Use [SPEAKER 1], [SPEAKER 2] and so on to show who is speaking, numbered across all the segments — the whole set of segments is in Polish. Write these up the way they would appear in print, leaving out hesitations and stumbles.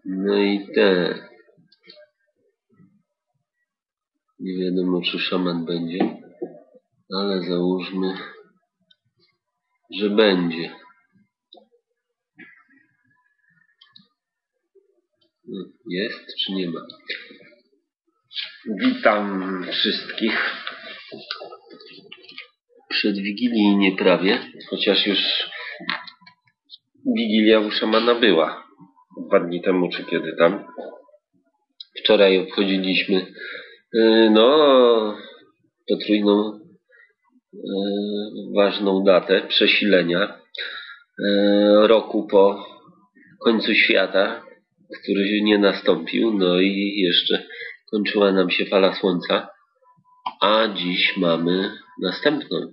[SPEAKER 1] No i nie wiadomo, czy szaman będzie, ale załóżmy, że będzie. Jest czy nie ma? Witam wszystkich przedwigilijnie prawie, chociaż już Wigilia u szamana była 2 dni temu, czy kiedy tam. Wczoraj obchodziliśmy potrójną ważną datę przesilenia roku po końcu świata, który nie nastąpił, no i jeszcze kończyła nam się fala słońca, a dziś mamy następną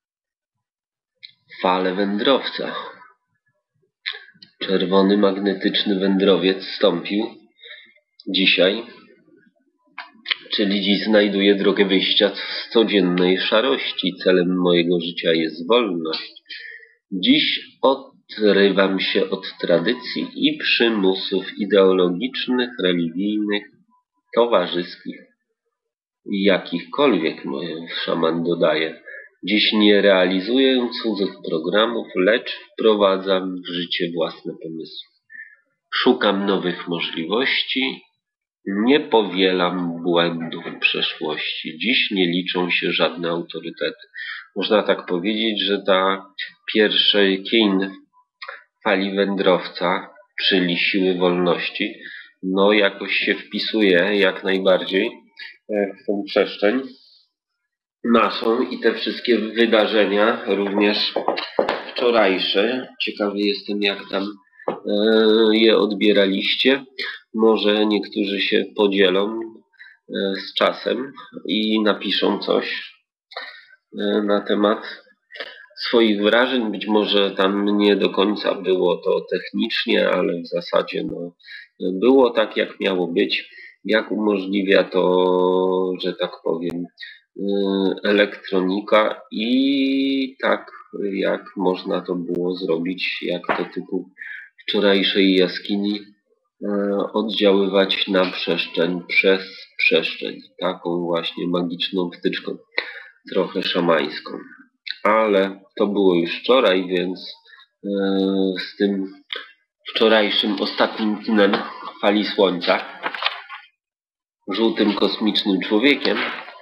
[SPEAKER 1] falę wędrowca. Czerwony magnetyczny wędrowiec wstąpił dzisiaj, czyli dziś znajduję drogę wyjścia z codziennej szarości. Celem mojego życia jest wolność. Dziś odrywam się od tradycji i przymusów ideologicznych, religijnych, towarzyskich i jakichkolwiek, szaman dodaje. Dziś nie realizuję cudzych programów, lecz wprowadzam w życie własne pomysły. Szukam nowych możliwości, nie powielam błędów przeszłości. Dziś nie liczą się żadne autorytety. Można tak powiedzieć, że ta pierwszy kień fali wędrowca, czyli siły wolności, jakoś się wpisuje jak najbardziej w tą przestrzeń naszą i te wszystkie wydarzenia, również wczorajsze. Ciekawy jestem, jak tam je odbieraliście. Może niektórzy się podzielą z czasem i napiszą coś na temat swoich wrażeń. Być może tam nie do końca było to technicznie, ale w zasadzie było tak, jak miało być. Jak umożliwia to, że tak powiem, elektronika i tak, jak można to było zrobić, jak to typu wczorajszej jaskini oddziaływać na przestrzeń przez przestrzeń. Taką właśnie magiczną wtyczką, trochę szamańską. Ale to było już wczoraj, więc z tym wczorajszym ostatnim kinem fali słońca, żółtym kosmicznym człowiekiem,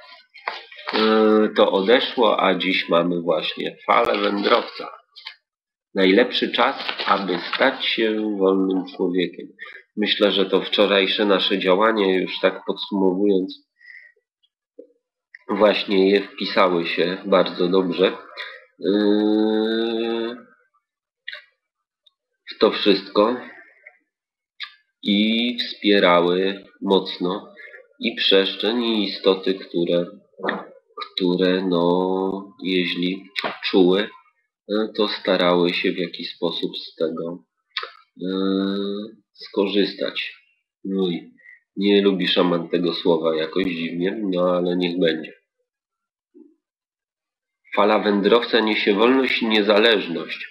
[SPEAKER 1] to odeszło, a dziś mamy właśnie falę wędrowca. Najlepszy czas, aby stać się wolnym człowiekiem. Myślę, że to wczorajsze nasze działanie, już tak podsumowując, właśnie je wpisały się bardzo dobrze w to wszystko i wspierały mocno i przestrzeń, i istoty, które jeśli czuły, to starały się w jakiś sposób z tego skorzystać. No i nie lubi szaman tego słowa jakoś dziwnie, ale niech będzie. Fala wędrowca niesie wolność i niezależność.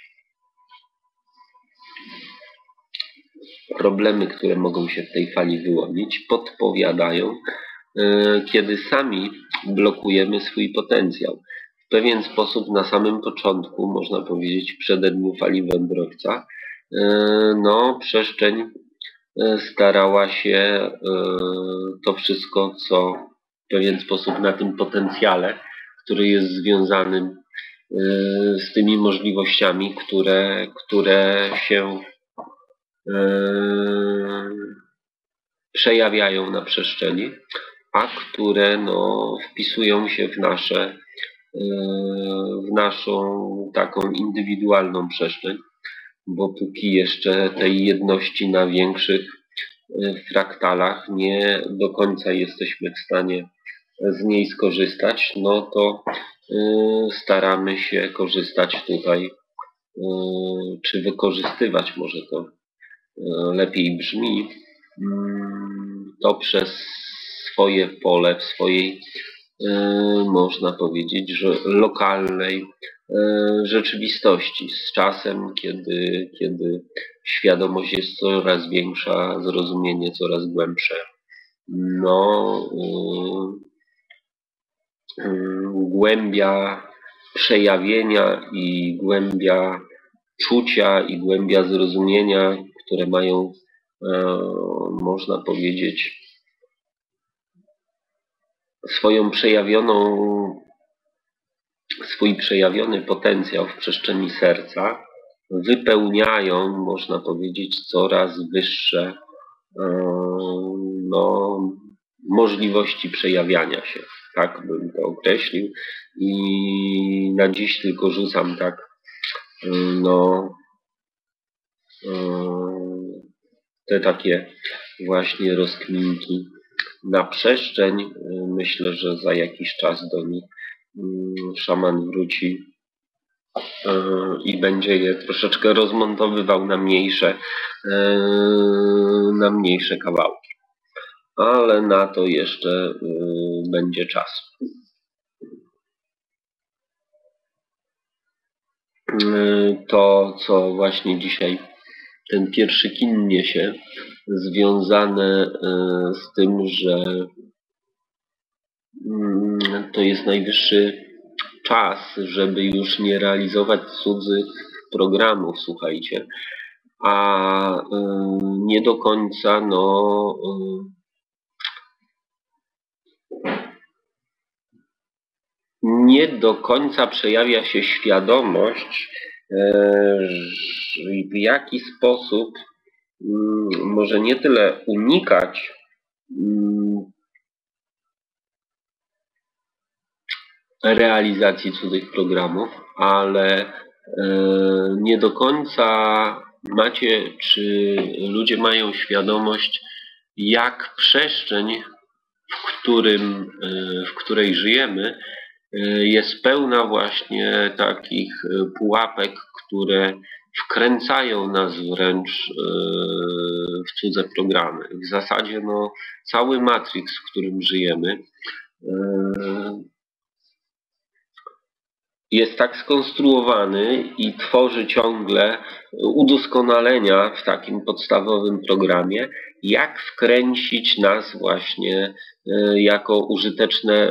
[SPEAKER 1] Problemy, które mogą się w tej fali wyłonić, podpowiadają, kiedy sami blokujemy swój potencjał. W pewien sposób na samym początku, można powiedzieć w przededniu fali wędrowca, przestrzeń starała się to wszystko, co w pewien sposób na tym potencjale, który jest związany z tymi możliwościami, które się przejawiają na przestrzeni, a które wpisują się w naszą taką indywidualną przestrzeń, bo póki jeszcze tej jedności na większych fraktalach nie do końca jesteśmy w stanie z niej skorzystać, to staramy się korzystać tutaj, czy wykorzystywać, może to lepiej brzmi, to przez swoje pole, w swojej, można powiedzieć, że lokalnej rzeczywistości. Z czasem, kiedy świadomość jest coraz większa, zrozumienie coraz głębsze, no, głębia przejawienia i głębia czucia i głębia zrozumienia, które mają, można powiedzieć, swój przejawiony potencjał w przestrzeni serca, wypełniają, można powiedzieć, coraz wyższe możliwości przejawiania się. Tak bym to określił. I na dziś tylko rzucam tak te takie właśnie rozkminki na przestrzeń. Myślę, że za jakiś czas do nich szaman wróci i będzie je troszeczkę rozmontowywał na mniejsze kawałki. Ale na to jeszcze będzie czas. To, co właśnie dzisiaj ten pierwszy kin niesie, związane z tym, że to jest najwyższy czas, żeby już nie realizować cudzych programów, słuchajcie, a nie do końca, nie do końca przejawia się świadomość, w jaki sposób może nie tyle unikać realizacji cudzych programów, ale nie do końca macie, czy ludzie mają świadomość, jak przestrzeń, w której żyjemy, jest pełna właśnie takich pułapek, które wkręcają nas wręcz w cudze programy. W zasadzie cały Matrix, w którym żyjemy, jest tak skonstruowany i tworzy ciągle udoskonalenia w takim podstawowym programie, jak wkręcić nas właśnie jako użyteczne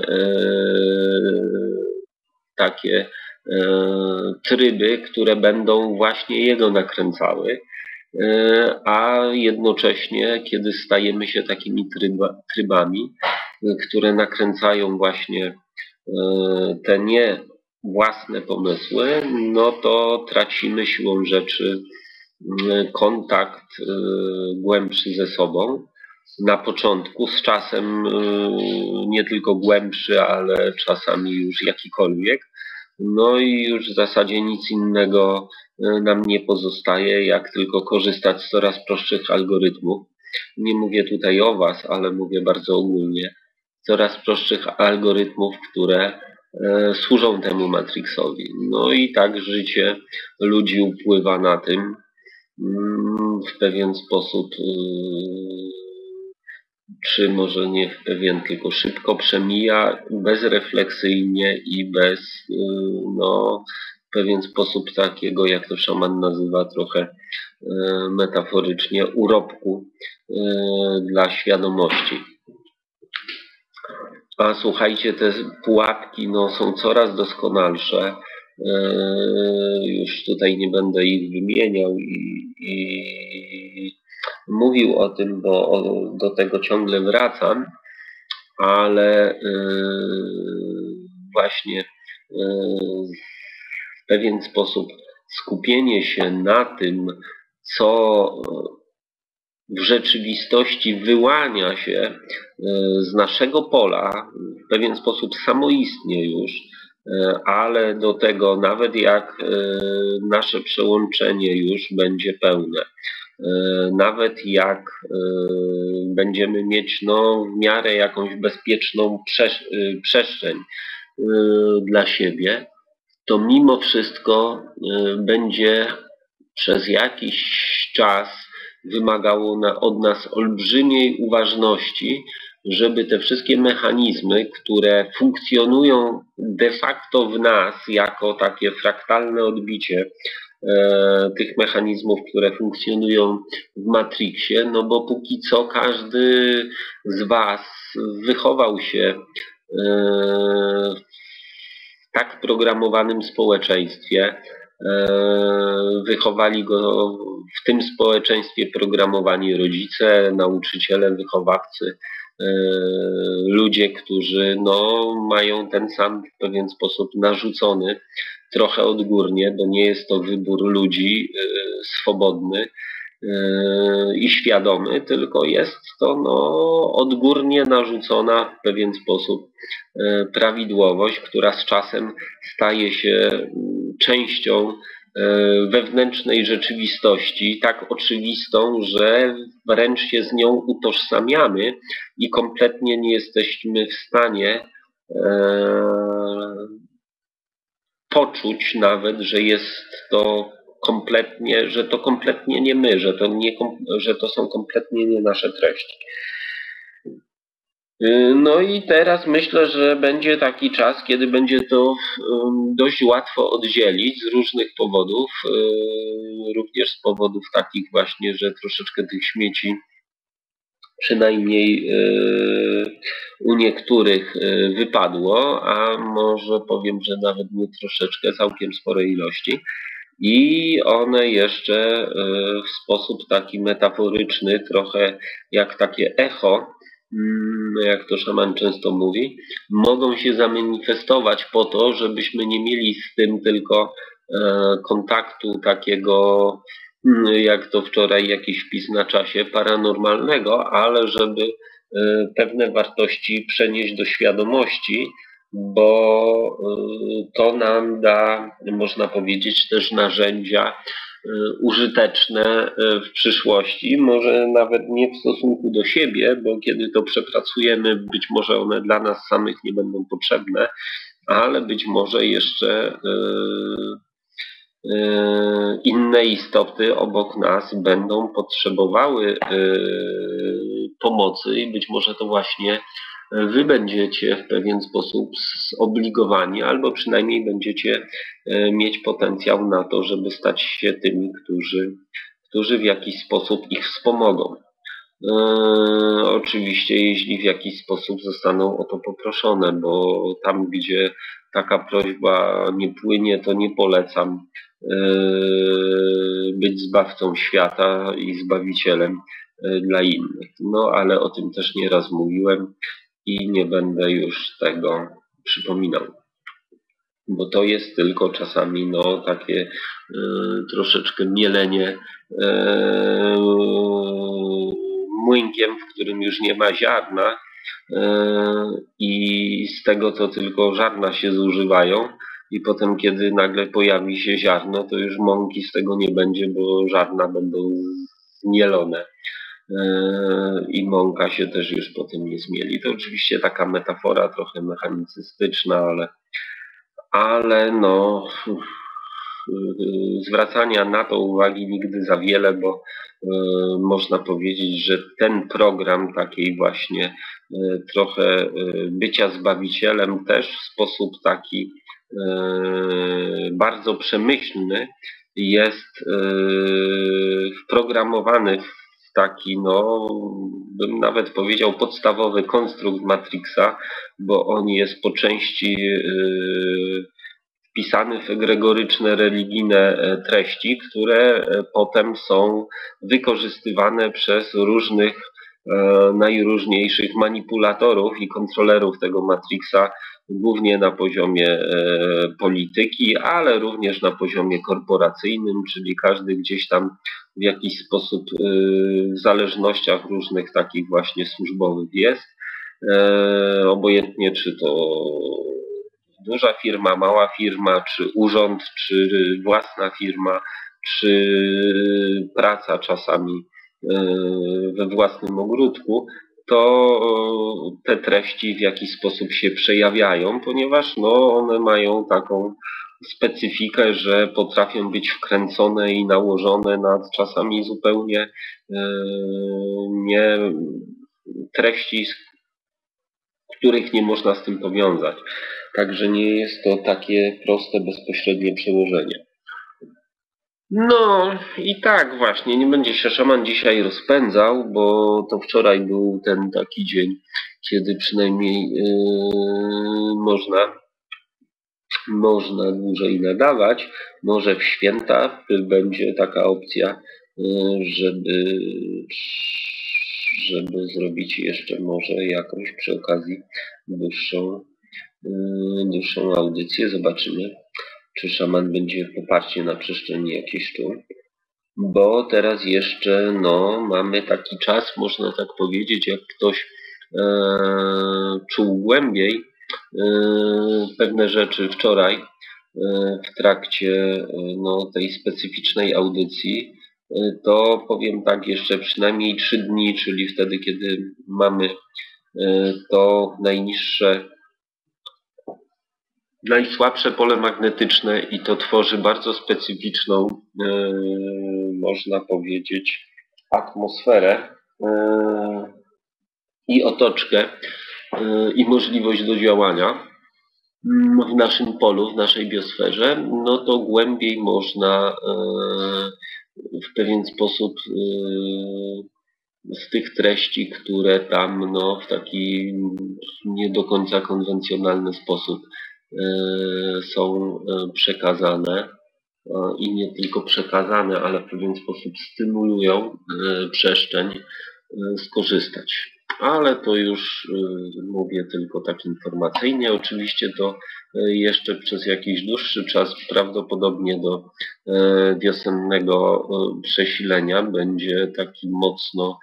[SPEAKER 1] takie tryby, które będą właśnie jego nakręcały, a jednocześnie, kiedy stajemy się takimi trybami, które nakręcają właśnie te nie własne pomysły, to tracimy siłą rzeczy kontakt głębszy ze sobą. Na początku, z czasem nie tylko głębszy, ale czasami już jakikolwiek. I już w zasadzie nic innego nam nie pozostaje, jak tylko korzystać z coraz prostszych algorytmów. Nie mówię tutaj o Was, ale mówię bardzo ogólnie. Coraz prostszych algorytmów, które służą temu Matrixowi. I tak życie ludzi upływa na tym w pewien sposób, czy może nie w pewien, tylko szybko przemija, bezrefleksyjnie i w pewien sposób takiego, jak to szaman nazywa trochę metaforycznie, urobku dla świadomości. A słuchajcie, te pułapki są coraz doskonalsze. Już tutaj nie będę ich wymieniał i mówił o tym, bo do tego ciągle wracam, ale właśnie w pewien sposób skupienie się na tym, co w rzeczywistości wyłania się z naszego pola, w pewien sposób samoistnie już, ale do tego nawet jak nasze przełączenie już będzie pełne, nawet jak będziemy mieć w miarę jakąś bezpieczną przestrzeń dla siebie, to mimo wszystko będzie przez jakiś czas wymagało od nas olbrzymiej uważności, żeby te wszystkie mechanizmy, które funkcjonują de facto w nas jako takie fraktalne odbicie tych mechanizmów, które funkcjonują w Matrixie, no bo póki co każdy z Was wychował się w tak programowanym społeczeństwie, wychowali go w tym społeczeństwie programowani rodzice, nauczyciele, wychowawcy, ludzie, którzy no, mają ten sam w pewien sposób narzucony trochę odgórnie, bo nie jest to wybór ludzi swobodny i świadomy, tylko jest to no, odgórnie narzucona w pewien sposób prawidłowość, która z czasem staje się częścią wewnętrznej rzeczywistości, tak oczywistą, że wręcz się z nią utożsamiamy i kompletnie nie jesteśmy w stanie poczuć nawet, że jest to kompletnie, że to kompletnie nie my, że to są kompletnie nie nasze treści. No i teraz myślę, że będzie taki czas, kiedy będzie to dość łatwo oddzielić z różnych powodów, również z powodów takich właśnie, że troszeczkę tych śmieci przynajmniej u niektórych wypadło, a może powiem, że nawet nie troszeczkę, całkiem sporej ilości. I one jeszcze w sposób taki metaforyczny, trochę jak takie echo, jak to szaman często mówi, mogą się zamanifestować po to, żebyśmy nie mieli z tym tylko kontaktu takiego, jak to wczoraj jakiś wpis na czasie, paranormalnego, ale żeby pewne wartości przenieść do świadomości, bo to nam da, można powiedzieć, też narzędzia użyteczne w przyszłości, może nawet nie w stosunku do siebie, bo kiedy to przepracujemy, być może one dla nas samych nie będą potrzebne, ale być może jeszcze inne istoty obok nas będą potrzebowały pomocy i być może to właśnie Wy będziecie w pewien sposób zobligowani, albo przynajmniej będziecie mieć potencjał na to, żeby stać się tymi, którzy w jakiś sposób ich wspomogą. Oczywiście, jeśli w jakiś sposób zostaną o to poproszone, bo tam, gdzie taka prośba nie płynie, to nie polecam być zbawcą świata i zbawicielem dla innych. No, ale o tym też nieraz mówiłem i nie będę już tego przypominał. Bo to jest tylko czasami no, takie troszeczkę mielenie młynkiem, w którym już nie ma ziarna i z tego to tylko ziarna się zużywają i potem kiedy nagle pojawi się ziarno, to już mąki z tego nie będzie, bo ziarna będą zmielone i mąka się też już potem nie zmieli. To oczywiście taka metafora trochę mechanicystyczna, ale no zwracania na to uwagi nigdy za wiele, bo można powiedzieć, że ten program takiej właśnie trochę bycia zbawicielem też w sposób taki bardzo przemyślny jest wprogramowany w taki, no, bym nawet powiedział, podstawowy konstrukt Matrixa, bo on jest po części wpisany w egregoryczne religijne treści, które potem są wykorzystywane przez różnych najróżniejszych manipulatorów i kontrolerów tego Matrixa, głównie na poziomie polityki, ale również na poziomie korporacyjnym, czyli każdy gdzieś tam w jakiś sposób w zależnościach różnych takich właśnie służbowych jest. Obojętnie czy to duża firma, mała firma, czy urząd, czy własna firma, czy praca czasami we własnym ogródku, to te treści w jakiś sposób się przejawiają, ponieważ no, one mają taką specyfikę, że potrafią być wkręcone i nałożone na czasami zupełnie nie treści, których nie można z tym powiązać. Także nie jest to takie proste, bezpośrednie przełożenie. No i tak właśnie, nie będzie się szaman dzisiaj rozpędzał, bo to wczoraj był ten taki dzień, kiedy przynajmniej można dłużej nadawać. Może w święta będzie taka opcja, żeby zrobić jeszcze może jakąś przy okazji dłuższą audycję. Zobaczymy, czy szaman będzie poparcie na przestrzeni jakiejś czuł. Bo teraz jeszcze mamy taki czas, można tak powiedzieć, jak ktoś czuł głębiej pewne rzeczy wczoraj w trakcie tej specyficznej audycji, to powiem tak, jeszcze przynajmniej 3 dni, czyli wtedy, kiedy mamy to najsłabsze pole magnetyczne i to tworzy bardzo specyficzną, można powiedzieć, atmosferę i otoczkę i możliwość do działania w naszym polu, w naszej biosferze, no to głębiej można w pewien sposób z tych treści, które tam w taki nie do końca konwencjonalny sposób są przekazane i nie tylko przekazane, ale w pewien sposób stymulują przestrzeń, skorzystać. Ale to już mówię tylko tak informacyjnie. Oczywiście to jeszcze przez jakiś dłuższy czas, prawdopodobnie do wiosennego przesilenia, będzie taki mocno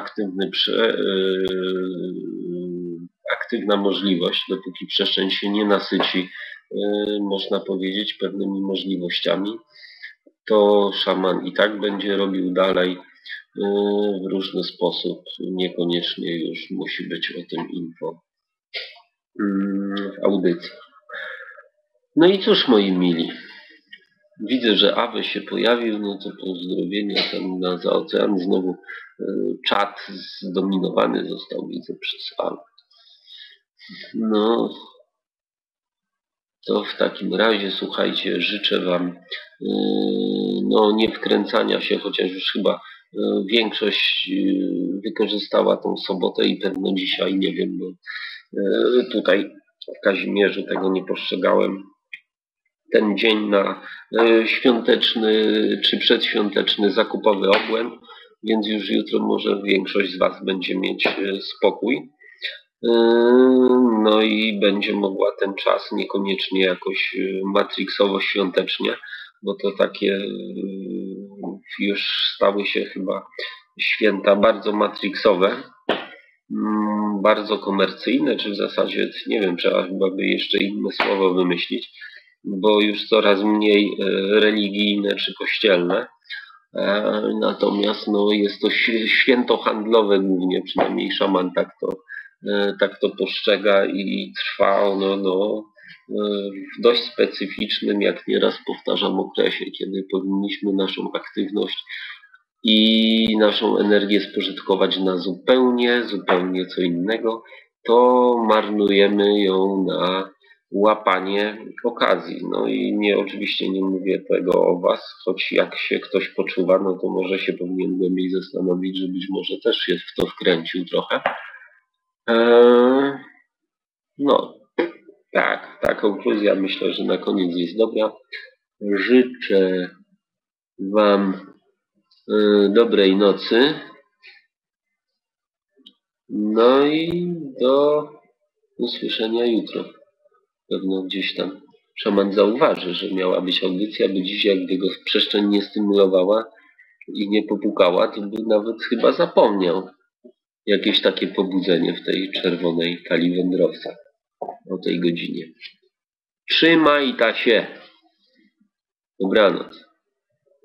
[SPEAKER 1] aktywna możliwość, dopóki przestrzeń się nie nasyci, można powiedzieć, pewnymi możliwościami, to szaman i tak będzie robił dalej w różny sposób. Niekoniecznie już musi być o tym info w audycji. No i cóż, moi mili, widzę, że Awe się pojawił, no to pozdrowienia tam za ocean. Znowu czat zdominowany został, widzę, przez Awę. No, to w takim razie, słuchajcie, życzę Wam nie wkręcania się, chociaż już chyba większość wykorzystała tą sobotę i pewno dzisiaj, nie wiem, bo tutaj w Kazimierzu tego nie postrzegałem, ten dzień na świąteczny czy przedświąteczny zakupowy obłęd, więc już jutro może większość z Was będzie mieć spokój. No i będzie mogła ten czas niekoniecznie jakoś matrixowo-świątecznie, bo to takie już stały się chyba święta bardzo matrixowe, bardzo komercyjne, czy w zasadzie, nie wiem, trzeba chyba by jeszcze inne słowo wymyślić, bo już coraz mniej religijne czy kościelne. Natomiast jest to święto handlowe głównie, przynajmniej szaman tak to postrzega i trwa ono w dość specyficznym, jak nieraz powtarzam, okresie, kiedy powinniśmy naszą aktywność i naszą energię spożytkować na zupełnie co innego, to marnujemy ją na łapanie okazji. No i oczywiście nie mówię tego o Was, choć jak się ktoś poczuwa, no to może się powinien głębiej zastanowić, że być może też się w to wkręcił trochę. Tak, ta konkluzja myślę, że na koniec jest dobra. Życzę Wam dobrej nocy. No i do usłyszenia jutro. Pewno gdzieś tam szaman zauważy, że miała być audycja, by dziś jakby go przestrzeń nie stymulowała i nie popukała, to by nawet chyba zapomniał. Jakieś takie pobudzenie w tej czerwonej kali wędrowca o tej godzinie. Trzymaj ta się. Dobranoc.